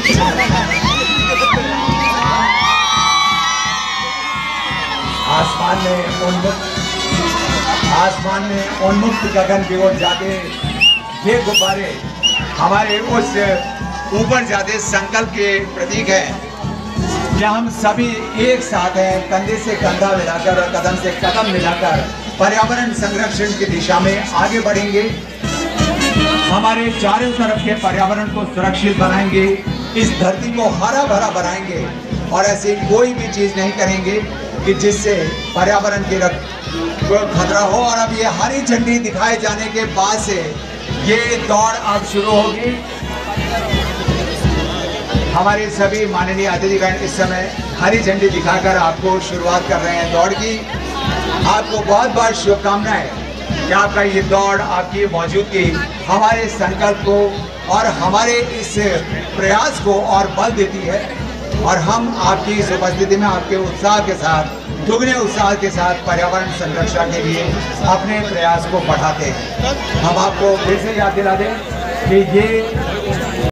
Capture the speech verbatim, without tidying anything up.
आसमान में उन्मुक्त आसमान में उन्मुक्त गगन की ओर जाते ये गुब्बारे हमारे उस ऊपर जाते संकल्प के प्रतीक है कि हम सभी एक साथ हैं, कंधे से कंधा मिलाकर और कदम से कदम मिलाकर पर्यावरण संरक्षण की दिशा में आगे बढ़ेंगे। हमारे चारों तरफ के पर्यावरण को सुरक्षित बनाएंगे, इस धरती को हरा भरा बनाएंगे और ऐसी कोई भी चीज नहीं करेंगे कि जिससे पर्यावरण की खतरा हो। और अब ये हरी झंडी दिखाए जाने के बाद से ये दौड़ अब शुरू होगी। हमारे सभी माननीय अतिथिगण इस समय हरी झंडी दिखाकर आपको शुरुआत कर रहे हैं दौड़ की। आपको बहुत बहुत शुभकामनाएं कि आपका ये दौड़, आपकी मौजूदगी हमारे संकल्प को और हमारे इस प्रयास को और बल देती है और हम आपकी इस उपस्थिति में आपके उत्साह के साथ, दुगने उत्साह के साथ पर्यावरण संरक्षण के लिए अपने प्रयास को बढ़ाते हैं। हम आपको फिर से याद दिला दें कि ये